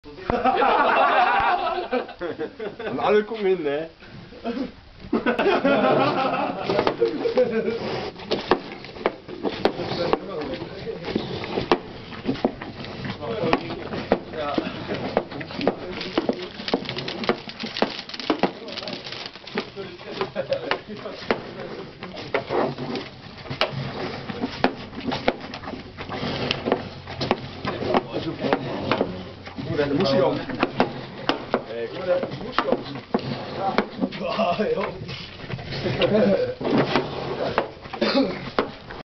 나를 꼭 했네. 그래, 무시가 없지. 네, 그래, 무시가 없지. 아, 형.